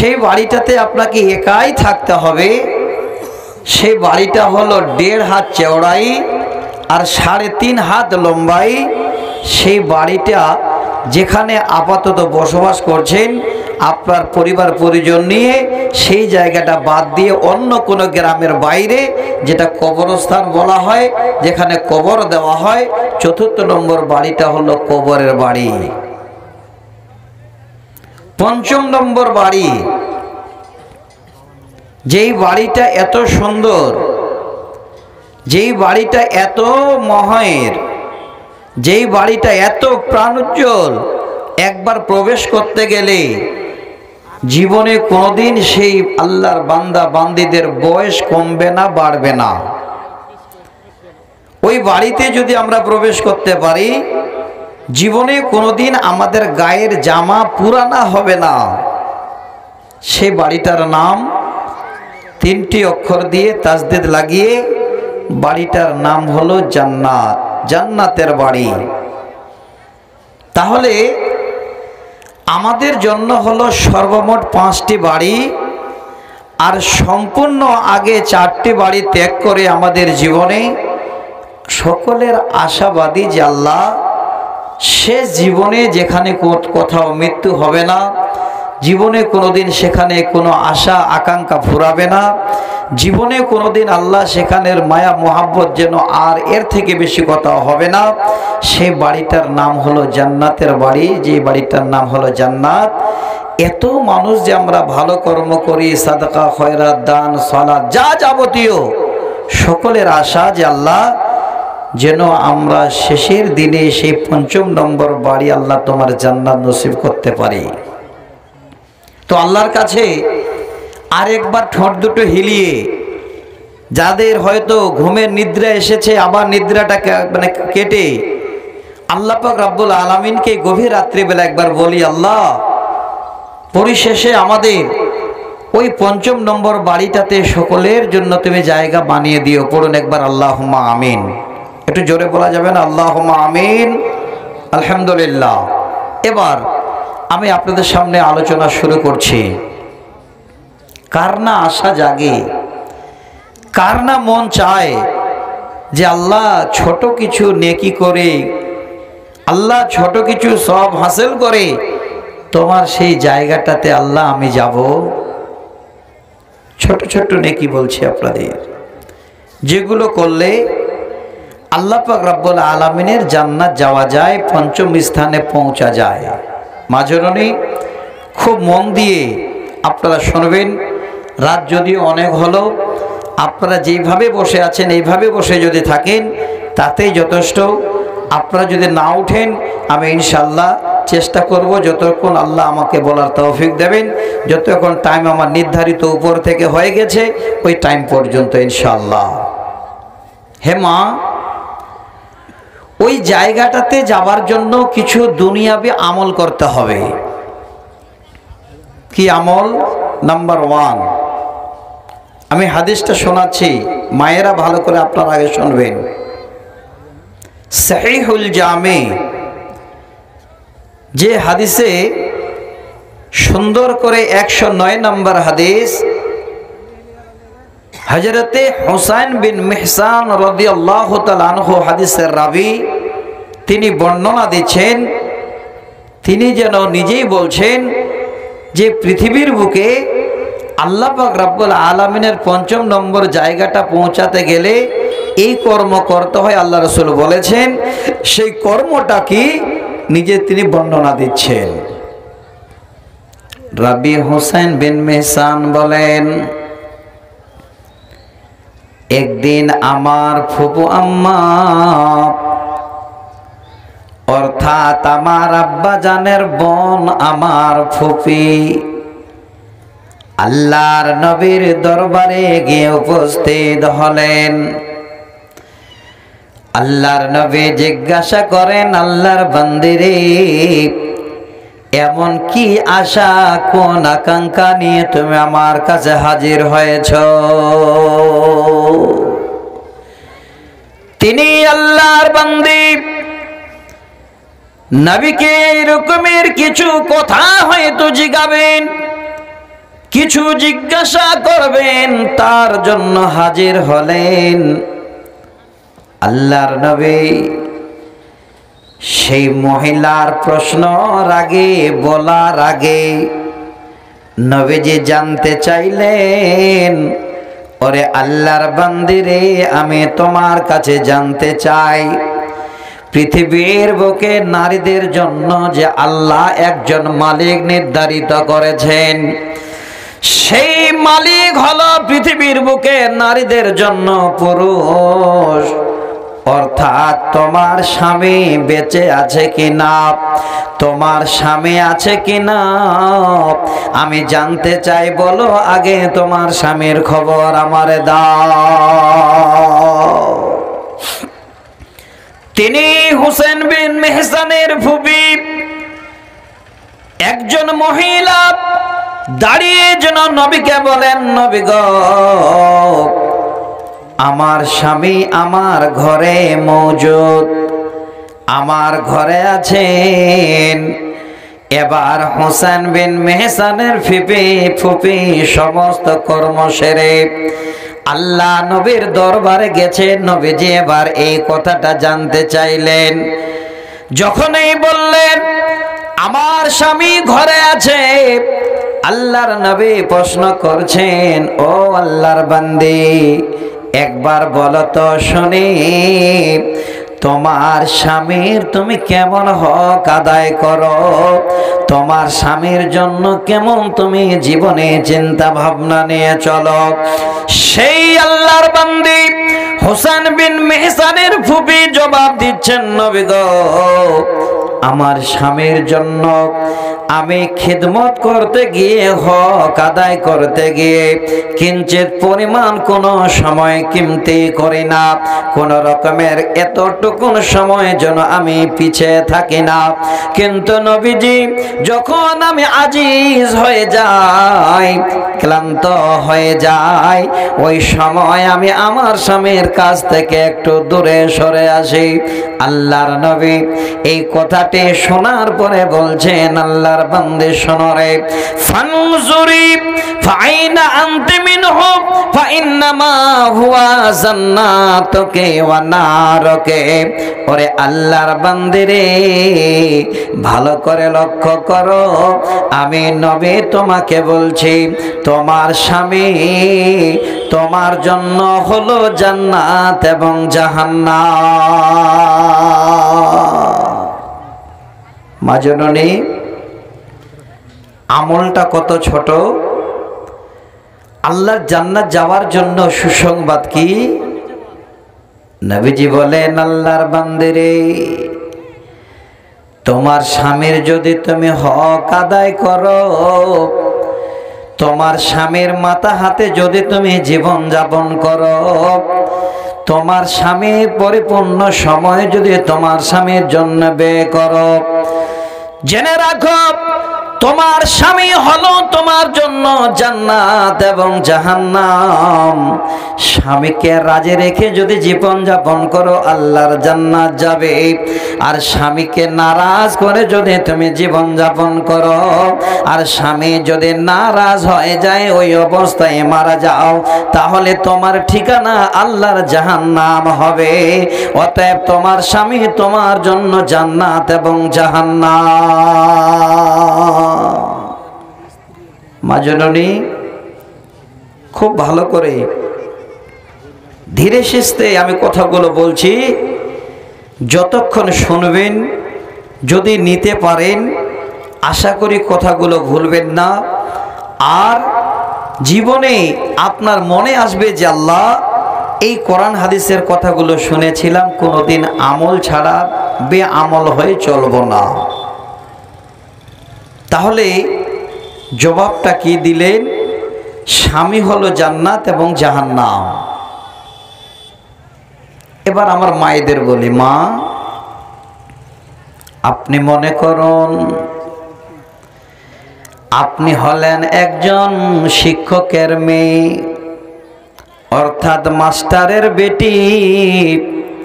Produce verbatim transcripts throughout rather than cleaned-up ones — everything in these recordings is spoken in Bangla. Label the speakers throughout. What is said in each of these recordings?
Speaker 1: সেই বাড়িটাতে আপনাকে একাই থাকতে হবে। সেই বাড়িটা হলো দেড় হাত চওড়াই আর সাড়ে তিন হাত লম্বাই। সেই বাড়িটা যেখানে আপাতত বসবাস করছেন আপনার পরিবার পরিজন নিয়ে, সেই জায়গাটা বাদ দিয়ে অন্য কোনো গ্রামের বাইরে, যেটা কবরস্থান বলা হয়, যেখানে কবর দেওয়া হয়, চতুর্থ নম্বর বাড়িটা হলো কবরের বাড়ি। পঞ্চম নম্বর বাড়ি, যেই বাড়িটা এত সুন্দর, যেই বাড়িটা এত মহের, যেই বাড়িটা এত প্রাণোজ্জ্বল, একবার প্রবেশ করতে গেলে জীবনে কোনোদিন সেই আল্লাহর বান্দা বান্দীদের বয়স কমবে না, বাড়বে না। ওই বাড়িতে যদি আমরা প্রবেশ করতে পারি, জীবনে কোনোদিন আমাদের গায়ের জামা পুরানা হবে না। সে বাড়িটার নাম তিনটি অক্ষর দিয়ে তাসদিদ লাগিয়ে, বাড়িটার নাম হলো জান্নাত, জান্নাতের বাড়ি। তাহলে আমাদের জন্য হলো সর্বমোট পাঁচটি বাড়ি, আর সম্পূর্ণ আগে চারটি বাড়ি ত্যাগ করে আমাদের জীবনে সকলের আশাবাদী যে আল্লাহ শেষ জীবনে যেখানে কোথাও মৃত্যু হবে না, জীবনে কোনোদিন সেখানে কোনো আশা আকাঙ্ক্ষা ফুরাবে না, জীবনে কোনোদিন আল্লাহ সেখানের মায়া মোহাব্বত যেন আর এর থেকে বেশি কথা হবে না, সেই বাড়িটার নাম হলো জান্নাতের বাড়ি, যে বাড়িটার নাম হলো জান্নাত। এত মানুষ যে আমরা ভালো কর্ম করি, সাদকা খয়রাত দান সালাত যা যাবতীয়, সকলের আশা যে আল্লাহ যেন আমরা শেষের দিনে সেই পঞ্চম নম্বর বাড়ি আল্লাহ তোমার জান্নাত নসিব করতে পারি। তো আল্লাহর কাছে আরেকবার ঠোঁট দুটো হিলিয়ে, যাদের হয়তো ঘুমের নিদ্রা এসেছে, আবার নিদ্রাটাকে মানে কেটে আল্লাহ পাক রব্বুল আলামিনকে গভীর রাত্রিবেলা একবার বলি, আল্লাহ পরিশেষে আমাদের ওই পঞ্চম নম্বর বাড়িটাতে সকলের জন্য তুমি জায়গা বানিয়ে দিও। পড়ুন একবার আল্লাহুম্মা আমিন। একটু জোরে বলা যাবে না? আল্লাহুম্মা আমিন। আলহামদুলিল্লাহ। এবার আমি আপনাদের সামনে আলোচনা শুরু করছি। কার না আশা জাগে, কার না মন চায় যে আল্লাহ ছোট কিছু নেকি করে, আল্লাহ ছোট কিছু সব হাসিল করে তোমার সেই জায়গাটাতে আল্লাহ আমি যাব। ছোট ছোট নেকি বলছি আপনাদের, যেগুলো করলে আল্লাহ পাক রব্বুল আলামিনের জান্নাত যাওয়া যায়, পঞ্চম স্থানে পৌঁছা যায়। মাজননী খুব মন দিয়ে আপনারা শুনবেন। রাত যদিও অনেক হলো, আপনারা যেইভাবে বসে আছেন এইভাবে বসে যদি থাকেন তাতেই যথেষ্ট। আপনারা যদি না উঠেন, আমি ইনশাল্লাহ চেষ্টা করব যতক্ষণ আল্লাহ আমাকে বলার তৌফিক দেবেন, যতক্ষণ টাইম আমার নির্ধারিত উপর থেকে হয়ে গেছে ওই টাইম পর্যন্ত ইনশাল্লাহ। হে মা, ওই জায়গাটাতে যাবার জন্য কিছু দুনিয়াবি আমল করতে হবে। কি আমল? নাম্বার ওয়ান, আমি হাদিসটা শোনাচ্ছি, মায়েরা ভালো করে আপনার আগে শুনবেন। সহিহুল জামে যে হাদিসে সুন্দর করে একশো নয় নম্বর হাদিস, হযরতে হুসাইন বিন মিহসান রাদিয়াল্লাহু তাআলা আনহু হাদিসের রাবি, তিনি বর্ণনা দিচ্ছেন, তিনি যেন নিজেই বলছেন যে পৃথিবীর বুকে আল্লাহ পাক রব্বুল আলামিনের পঞ্চম নম্বর জায়গাটা পৌঁছাতে গেলে এই কর্ম করতে হয়। আল্লাহ রাসূল বলেছেন, সেই কর্মটা কি নিজে তিনি বর্ণনা দিচ্ছেন। রাবি হুসাইন বিন মিহসান বলেন, একদিন আমার ফুপু আম্মা অর্থাৎ আমার আব্বা জানের বোন আমার ফুপি আল্লাহর নবীর দরবারে গিয়ে উপস্থিত হলেন। আল্লাহর নবী জিজ্ঞাসা করেন, আল্লাহর বান্দিরে এমন কি আশা কোন আকাঙ্ক্ষা নিয়ে তুমি আমার কাছে হাজির হয়েছ? তিনি আল্লাহর বান্দি নবীকে এরকমের কিছু কথা হয়তো জিজ্ঞাবেন, কিছু জিজ্ঞাসা করবেন, তার জন্য হাজির হলেন আল্লাহর নবী। সেই মহিলার প্রশ্নের আগে, বলার আগে নবীজি জানতে চাইলেন, ওরে আল্লাহর বান্দিরে, আমি তোমার কাছে জানতে চাই, পৃথিবীর বুকে নারীদের জন্য যে আল্লাহ একজন মালিক নির্ধারিত করেছেন, সেই মালিক হলো পৃথিবীর বুকে নারীদের জন্য পুরুষ। অর্থাৎ তোমার স্বামী বেঁচে আছে কিনা, তোমার স্বামী আছে কিনা আমি জানতে চাই, বলো আগে তোমার স্বামীর খবর আমারে দাও। তিনি হুসেন বিন মেহসানের ফুফি, একজন মহিলা দাঁড়িয়ে যেন নবীকে বলেন, নবী গো, আমার স্বামী আমার ঘরে মৌজুদ, আমার ঘরে আছেন। এবার হোসেন বিন মেহসানের ফিপি ফুপি সমস্ত কর্ম সেরে আল্লাহ নবীর দরবারে গেছে। নবীজি এবার এই কথাটা জানতে চাইলেন। যখনই বললেন আমার স্বামী ঘরে আছে, আল্লাহর নবী প্রশ্ন করছেন, ও আল্লাহর বান্দি, একবার বলো তো শুনি, তোমার স্বামীর তুমি কেমন হক আদায় করো, তোমার স্বামীর জন্য কেমন তুমি জীবনে চিন্তা ভাবনা নিয়ে চলো। সেই আল্লাহর বান্দি হোসেন বিন মেহসানের ফুফি জবাব দিচ্ছেন, নবী গো, আমার স্বামীর জন্য আমি খিদমত করতে গিয়ে, হক আদায় করতে গিয়ে কিঞ্চিত পরিমাণ কোনো সময় কিমতি করি না, কোন রকমের এতটুকু সময় যেন আমি পিছিয়ে থাকি না। কিন্তু নবীজি, যখন আমি আজিজ হয়ে যাই, ক্লান্ত হয়ে যাই, ওই সময় আমি আমার স্বামীর কাছ থেকে একটু দূরে সরে আসি। আল্লাহর নবী এই কথাটি শোনার পরে বলছেন, আল্লাহর বান্দে শোনো রে, ফানজুরি ফাইনা আনতি মিনহু ফাইন্নামা হুয়া জান্নাতুকে ওয়া নারুকে। ওরে আল্লাহর বান্দে রে, ভালো করে লক্ষ্য করো, আমি নবী তোমাকে বলছি, তোমার স্বামী তোমার জন্য হলো জান্নাত এবং জাহান্নাম। মা জননী, আমলটা কত ছোট। আল্লাহর জান্নাত যাওয়ার জন্য সুসংবাদ কি? নবীজি বলেন, আল্লাহর বান্দেরে, তোমার স্বামীর যদি তুমি হক আদায় করো, তোমার স্বামীর মাথা হাতে যদি তুমি জীবন যাপন করো, তোমার স্বামীর পরিপূর্ণ সময় যদি তোমার স্বামীর জন্য ব্যয় করো, জেনে রাখো তোমার স্বামী হলো তোমার জন্য জান্নাত এবং জাহান্নাম। স্বামীকে রাজি রেখে যদি জীবন যাপন করো, আল্লাহর জান্নাত যাবে। আর স্বামীকে নারাজ করে যদি তুমি জীবন যাপন করো, আর স্বামী যদি নারাজ হয়ে যায়, ওই অবস্থায় মারা যাও, তাহলে তোমার ঠিকানা আল্লাহর জাহান্নাম হবে। অতএব তোমার স্বামী তোমার জন্য জান্নাত এবং জাহান্নাম। মা জননী, খুব ভালো করে ধীরে সুস্থে আমি কথাগুলো বলছি, যতক্ষণ শুনবেন, যদি নিতে পারেন, আশা করি কথাগুলো ভুলবেন না। আর জীবনে আপনার মনে আসবে যে আল্লাহ, এই কোরআন হাদিসের কথাগুলো শুনেছিলাম, কোনোদিন আমল ছাড়া বেআমল হয়ে চলব না। তাহলে জবাবটা কি দিলেন? স্বামী হলো জান্নাত এবং জাহান্নাম। এবার আমার মায়েদের বলি, মা, আপনি মনে করুন আপনি হলেন একজন শিক্ষকের মেয়ে, অর্থাৎ মাস্টারের বেটি।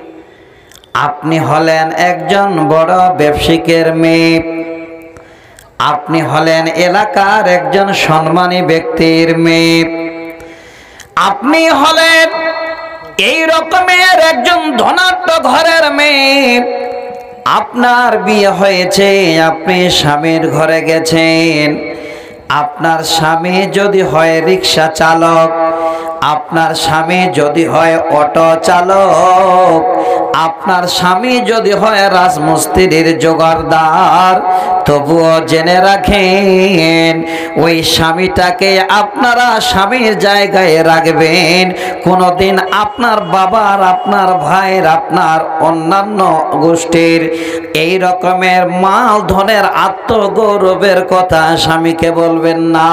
Speaker 1: আপনি হলেন একজন বড় ব্যবসায়িকের মেয়ে। আপনি হলেন এলাকার একজন সম্মানী ব্যক্তির মেয়ে, আপনি হলেন এই রকমের একজন ধনাঢ্য ঘরের মেয়ে, আপনার বিয়ে হয়েছে, আপনি স্বামীর ঘরে গেছেন। আপনার স্বামী যদি হয় রিক্সা চালক, আপনার স্বামী যদি হয় অটো চালক, আপনার স্বামী যদি হয় রাজমিস্ত্রির জোগাড়দার, তবুও জেনে রাখেন ওই স্বামীটাকে আপনারা স্বামীর জায়গায় রাখবেন। কোনোদিন আপনার বাবার, আপনার ভাইয়ের, আপনার অন্যান্য গোষ্ঠীর এই রকমের মাল ধনের আত্মগৌরবের কথা স্বামীকে বলবেন না।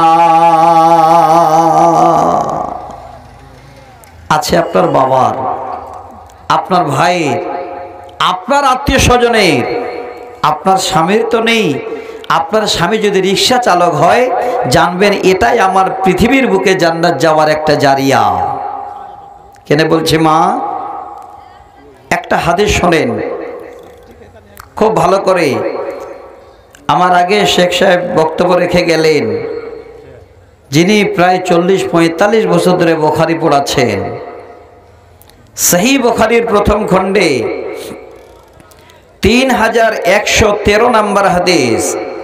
Speaker 1: আছে আপনার বাবার, আপনার ভাইয়ের, আপনার আত্মীয় স্বজনের, আপনার স্বামীর তো নেই। আপনার স্বামী যদি রিক্সা চালক হয়, জানবেন এটাই আমার পৃথিবীর বুকে জান্নাত যাওয়ার একটা জারিয়া। কেন বলছি মা? একটা হাদিস শোনেন খুব ভালো করে। আমার আগে শেখ সাহেব বক্তব্য রেখে গেলেন, যিনি প্রায় চল্লিশ পঁয়তাল্লিশ বছর ধরে বুখারী পড়াচ্ছেন। সহিহ বুখারীর প্রথম খণ্ডে তিন হাজার একশো তেরো নম্বর হাদিস,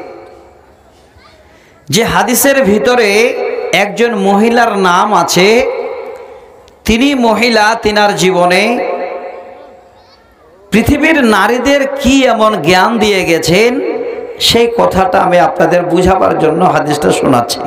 Speaker 1: যে হাদিসের ভিতরে একজন মহিলার নাম আছে। তিনি মহিলা, তিনার জীবনে পৃথিবীর নারীদের কি এমন জ্ঞান দিয়ে গেছেন, সেই কথাটা আমি আপনাদের বুঝাবার জন্য হাদিসটা শোনাচ্ছি।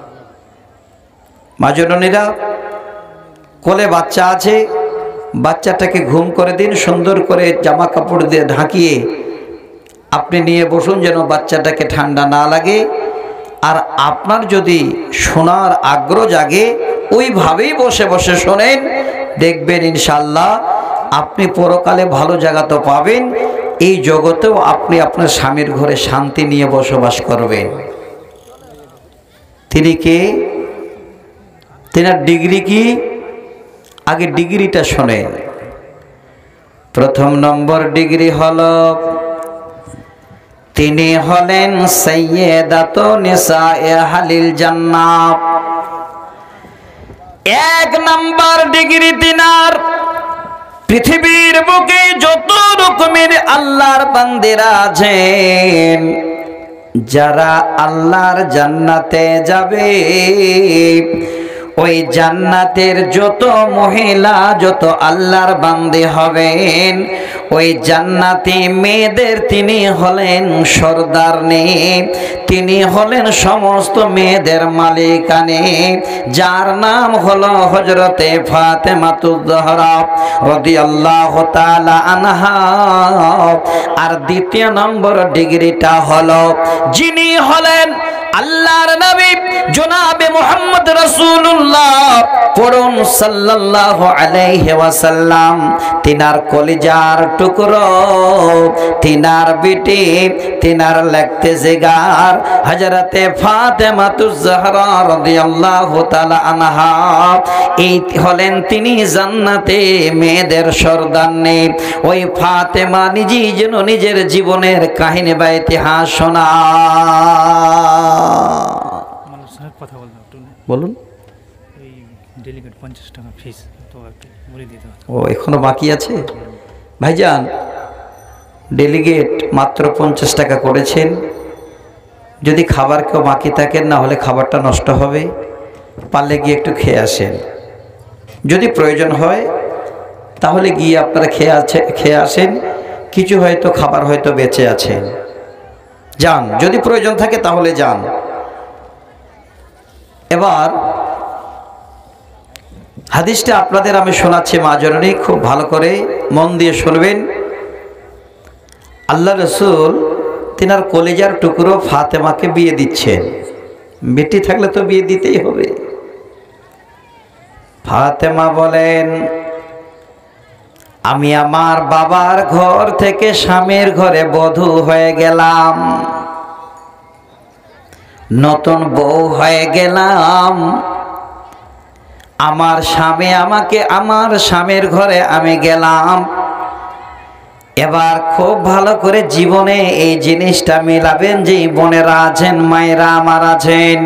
Speaker 1: মা জননীরা, কোলে বাচ্চা আছে, বাচ্চাটাকে ঘুম করে দিন, সুন্দর করে জামা কাপড় দিয়ে ঢাকিয়ে আপনি নিয়ে বসুন যেন বাচ্চাটাকে ঠান্ডা না লাগে। আর আপনার যদি শোনার আগ্রহ জাগে, ওইভাবেই বসে বসে শোনেন, দেখবেন ইনশাআল্লাহ আপনি পরকালে ভালো জায়গা তো পাবেন, এই জগতেও আপনি আপনার স্বামীর ঘরে শান্তি নিয়ে বসবাস করবেন। তিনি কে? তিনার ডিগ্রি কি? আগে ডিগ্রিটা শোনেন। প্রথম নম্বর ডিগ্রি হলো তিনি হলেন সাইয়্যিদাতু নিসায়ে আহলিল জান্নাত। এক নম্বর ডিগ্রি তিনার, পৃথিবীর বুকে যত রকমের আল্লাহর বান্দিরা আছেন, যারা আল্লাহর জান্নাতে যাবে, ওই জান্নাতের যত মহিলা, যত আল্লাহর বান্দি হবেন, ওই জান্নাতি মেয়েদের তিনি হলেন সরদারনি, তিনি হলেন সমস্ত মেয়েদের মালিকানি, যার নাম হলো হযরতে ফাতেমাতুজ জাহরা রাদিয়াল্লাহু তাআলা আনহা। আর দ্বিতীয় নম্বর ডিগ্রিটা হলো, যিনি হলেন আল্লাহর নবী জনাবে মুহাম্মদ রাসূলুল্লাহ, পড়ুন সাল্লাল্লাহু আলাইহি ওয়াসাল্লাম, তিনার কলিজার টুকরো, তিনার বিটি, তিনার লাগতে জিগার হযরতে ফাতেমাতুজ জাহরা রাদিয়াল্লাহু তাআলা আনহা। এই হলেন তিনি জান্নাতে মেয়েদের সরদারনি। ওই ফাতেমা নিজেই যেন নিজের জীবনের কাহিনী বা ইতিহাস শোনা।
Speaker 2: কথা
Speaker 1: বলুন।
Speaker 2: এই ডেলিগেট পঞ্চাশ টাকা ফিস তো একটু বলে দিতে হবে।
Speaker 1: ও এখনো বাকি আছে ভাইজান? ডেলিগেট মাত্র পঞ্চাশ টাকা করেছেন। যদি খাবার কেউ বাকি থাকেন, না হলে খাবারটা নষ্ট হবে, পারলে গিয়ে একটু খেয়ে আসেন। যদি প্রয়োজন হয় তাহলে গিয়ে আপনারা খেয়ে আছে খেয়ে আসেন। কিছু হয়তো খাবার হয়তো বেঁচে আছেন, যান। যদি প্রয়োজন থাকে তাহলে যান। এবার হাদিসটা আপনাদের আমি শোনাচ্ছি মা জননী, খুব ভালো করে মন দিয়ে শুনবেন। আল্লাহ রসুল তিনার কলিজার টুকরো ফাতেমাকে বিয়ে দিচ্ছেন। বেটি থাকলে তো বিয়ে দিতেই হবে। ফাতেমা বলেন, আমি আমার বাবার ঘর থেকে স্বামীর ঘরে বধূ হয়ে গেলাম, নতুন বউ হয়ে গেলাম। আমার স্বামী আমাকে, আমার স্বামীর ঘরে আমি গেলাম। এবার খুব ভালো করে জীবনে এই জিনিসটা মিলাবেন যে বোনেরা আছেন, মায়েরা আমার আছেন।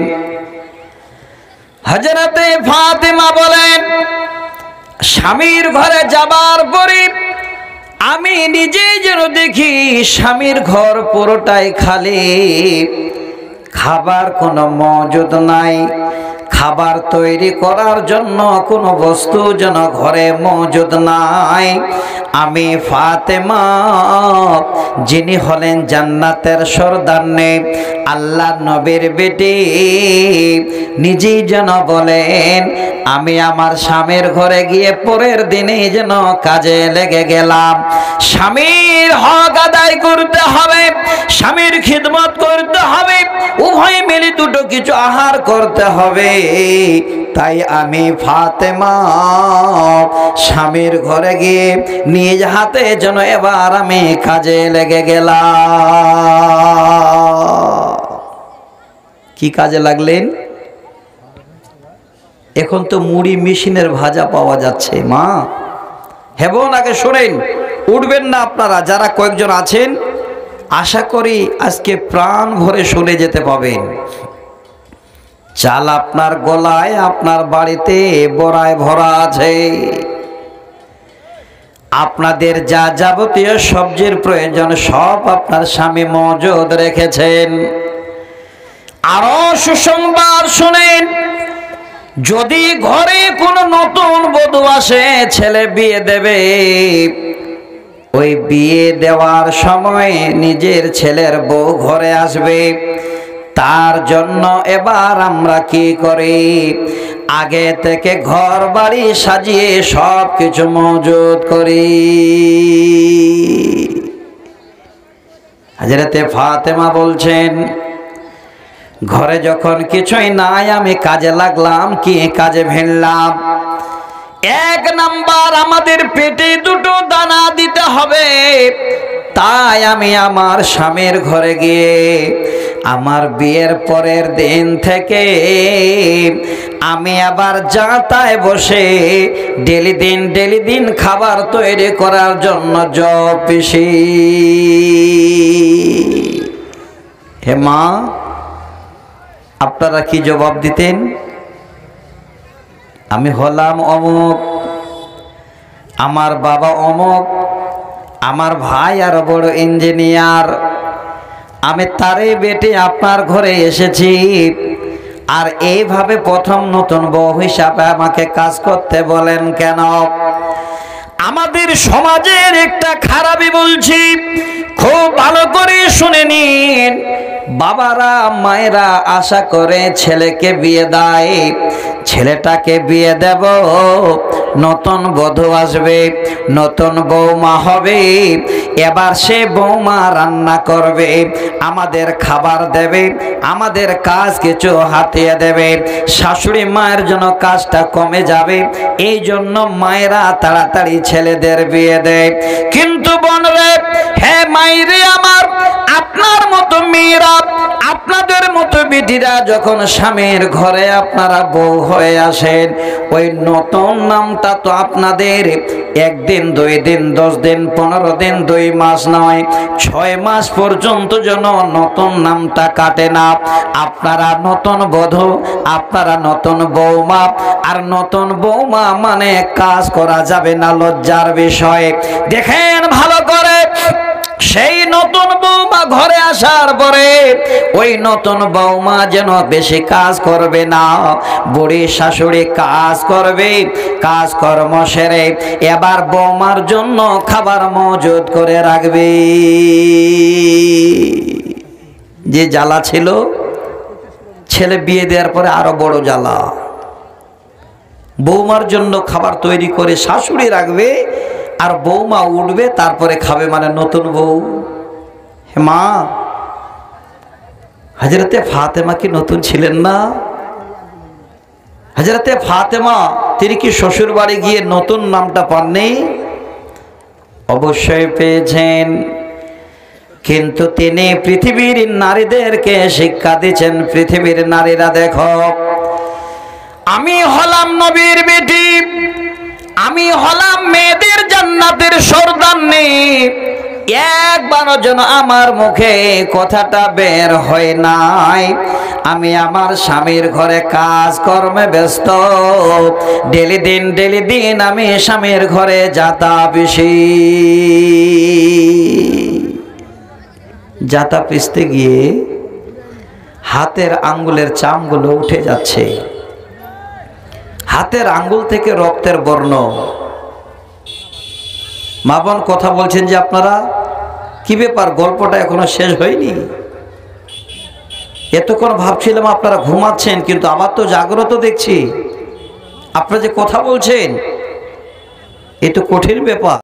Speaker 1: হযরতে ফাতেমা বলেন, স্বামীর ঘরে যাবার পরে আমি নিজেই যেন দেখি স্বামীর ঘর পুরোটাই খালি, খাবার কোনো মজুদ নাই, খাবার তৈরি করার জন্য কোনো বস্তু যেন ঘরে মজুদ নাই। আমি ফাতেমা, যিনি হলেন জান্নাতের সর্দারনে, আল্লাহ নবীর বেটি, নিজেই যেন বলেন আমি আমার স্বামীর ঘরে গিয়ে পরের দিনে যেন কাজে লেগে গেলাম। স্বামীর হক আদায় করতে হবে, স্বামীর খিদমত করতে হবে, উভয় মিলে দুটো কিছু আহার করতে হবে। তাই আমি ফাতেমা স্বামীর ঘরে গিয়ে নিজ হাতে যেন এবার আমি কাজে লেগে গেলাম। কি কাজে লাগলেন? এখন তো মুড়ি মেশিনের ভাজা পাওয়া যাচ্ছে। মা হেবন আগে শোনেন, উঠবেন না আপনারা যারা কয়েকজন আছেন, আশা করি আজকে প্রাণ ভরে শুনে যেতে পাবেন। চাল আপনার গলায়, আপনার বাড়িতে বড়ায় ভরা আছে। আপনাদের যা যাবতীয় সবজির প্রয়োজন সব আপনার স্বামী মজুদ রেখেছেন। আরো সুসংবাদ শুনেন, যদি ঘরে কোনো নতুন বধূ আসে, ছেলে বিয়ে দেবে, ওই বিয়ে দেওয়ার সময় নিজের ছেলের বউ ঘরে আসবে, তার জন্য এবার আমরা কি করি, আগে থেকে ঘর বাড়ি সাজিয়ে সব কিছু মজুদ করি। হযরতে ফাতেমা বলছেন, ঘরে যখন কিছুই নাই আমি কাজে লাগলাম। কি কাজে ভিড়লাম? এক নাম্বার, আমাদের পেটে দুটো দানা দিতে হবে। তাই আমি আমার স্বামীর ঘরে গিয়ে আমার বিয়ের পরের দিন থেকে আমি আবার যাতায় বসে ডেলি দিন ডেলি দিন খাবার তৈরি করার জন্য জব পিসি। হে মা, আপনারা কি জবাব দিতেন? আমি হলাম অমুক, আমার বাবা অমুক, আমার ভাই আরো বড় ইঞ্জিনিয়ার, আমি তারই বেটে আপনার ঘরে এসেছি, আর এইভাবে প্রথম নতুন বউ হিসাবে আমাকে কাজ করতে বলেন কেন? আমাদের সমাজের একটা খারাপই বলছি, খুব ভালো করে শুনে নিন। বাবারা মায়েরা আশা করে ছেলেকে বিয়ে দেয়, ছেলেটাকে বিয়ে দেব, নতুন বধূ আসবে, নতুন বৌমা হবে, এবার সে বৌমা রান্না করবে, আমাদের খাবার দেবে, আমাদের কাজ কিছু হাতিয়ে দেবে, শাশুড়ি মায়ের জন্য কাজটা কমে যাবে। এই জন্য মায়েরা তাড়াতাড়ি ছেলেদের বিয়ে দেয়। কিন্তু বোনরে, হে মায়েরে আমার, আপনার মতো মেয়েরা, আপনাদের মতো বেটিরা যখন স্বামীর ঘরে আপনারা বউ হয়ে আসেন, ওই নতুন নামটা তো আপনাদের একদিন, দুই দিন, দশ দিন, পনেরো দিন, দুই মাস নয়, ছয় মাস পর্যন্ত যেন নতুন নামটা কাটে না। আপনারা নতুন বধূ, আপনারা নতুন বৌমা, আর নতুন বৌমা মানে কাজ করা যাবে না, লজ্জার বিষয়। দেখেন ভালো করে, সেই নতুন বৌমা ঘরে আসার পরে ওই নতুন বৌমা যেন বেশি কাজ করবে না, বুড়ি শাশুড়ি কাজ করবে, কাজ কর্ম সেরে এবার বৌমার জন্য খাবার মজুদ করে রাখবে। যে জ্বালা ছিল, ছেলে বিয়ে দেওয়ার পরে আরো বড় জ্বালা। বৌমার জন্য খাবার তৈরি করে শাশুড়ি রাখবে, আর বৌমা উঠবে তারপরে খাবে, মানে নতুন বউ। হে মা, হযরতে ফাতেমা কি নতুন ছিলেন না? হযরতে ফাতেমা তিনি কি শ্বশুর বাড়ি গিয়ে নতুন নামটা পাননি? অবশ্যই পেয়েছেন, কিন্তু তিনি পৃথিবীর নারীদেরকে শিক্ষা দিচ্ছেন, পৃথিবীর নারীরা দেখো, আমি হলাম নবীর বেটি, আমি হলাম মেয়েদের জান্নাতের সর্দারনী, একবারও যেন আমার মুখে কথাটা বের হয় নাই। আমি আমার স্বামীর ঘরে কাজ কর্মে ব্যস্ত, ডেলি দিন ডেলি দিন আমি স্বামীর ঘরে যাতা পিসি। যাতা পিসতে গিয়ে হাতের আঙ্গুলের চামগুলো উঠে যাচ্ছে, হাতের আঙ্গুল থেকে রক্তের বর্ণ। মা বোন কথা বলছেন যে আপনারা কি ব্যাপার, গল্পটা এখনো শেষ হয়নি? এতক্ষণ ভাবছিলাম আপনারা ঘুমাচ্ছেন, কিন্তু আবার তো জাগ্রত দেখছি। আপনারা যে কথা বলছেন এ তো কঠিন ব্যাপার।